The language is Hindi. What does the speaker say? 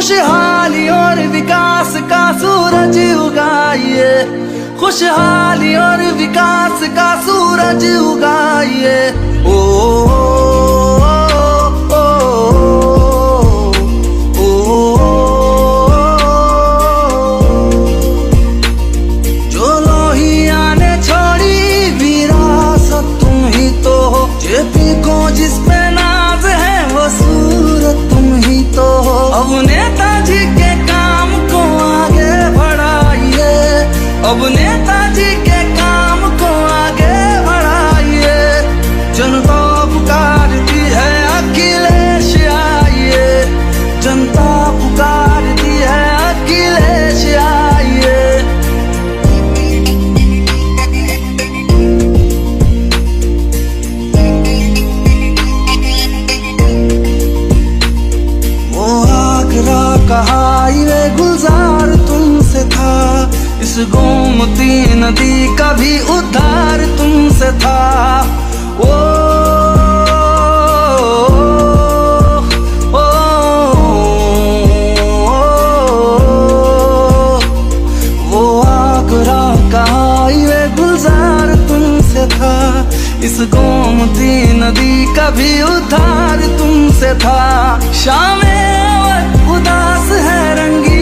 खुशहाली और विकास का सूरज उगाइए, खुशहाली और विकास का सूरज उगाइए। ओ, जो लोहिया ने छोड़ी विरासत तुम ही तो हो, जेपी को जिस पे नाज है वो सूरत तुम ही तो हो। अब नेताजी के काम को आगे बढ़ाइए, अब नेताजी के काम को आगे बढ़ाइए। जनता पुकारती है अखिलेश आइए, जनता पुकारती है अखिलेश आइए। वो आगरा का हाईवे गुलजार तुमसे था, इस गोमती नदी का भी उद्धार तुमसे था। ओ, ओ, वो आगरा का हाईवे गुलजार तुमसे था, इस गोमती नदी का भी उद्धार तुमसे था। शाम उदास है रंगी